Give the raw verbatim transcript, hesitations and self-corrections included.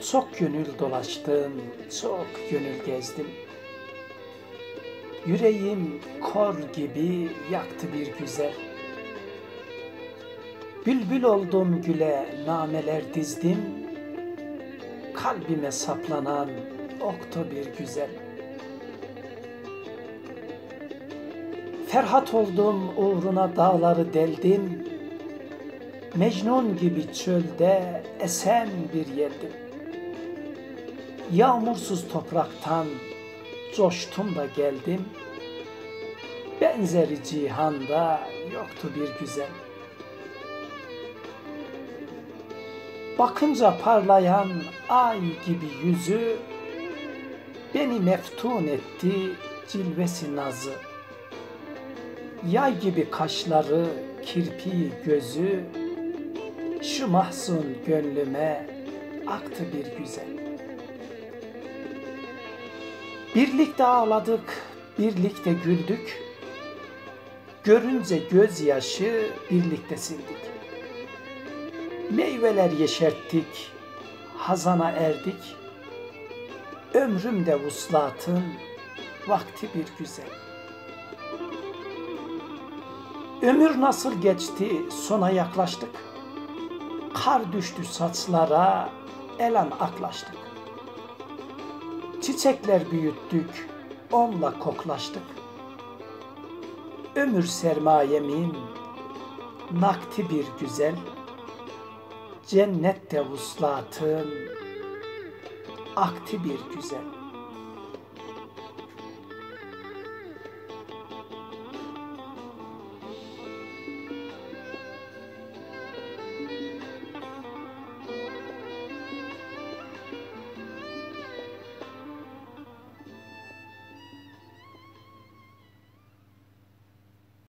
Çok gönül dolaştım, çok gönül gezdim. Yüreğim kor gibi yaktı bir güzel. Bülbül oldum güle, nameler dizdim. Kalbime saplanan oktu bir güzel. Ferhat oldum uğruna dağları deldim. Mecnun gibi çölde esen bir yeldim. Yağmursuz topraktan coştum da geldim. Benzeri cihanda yoktu bir güzel. Bakınca parlayan ay gibi yüzü, beni meftun etti cilvesi nazı. Yay gibi kaşları, kirpiği gözü, şu mahzun gönlüme aktı bir güzel. Birlikte ağladık, birlikte güldük. Görünce gözyaşı birlikte sildik. Meyveler yeşerttik, hazana erdik. Ömrümde vuslatın vakti bir güzel. Ömür nasıl geçti, sona yaklaştık. Kar düştü saçlara, elan aklaştık. Çiçekler büyüttük, onunla koklaştık. Ömür sermayemin nakti bir güzel. Cennette vuslatın akti bir güzel.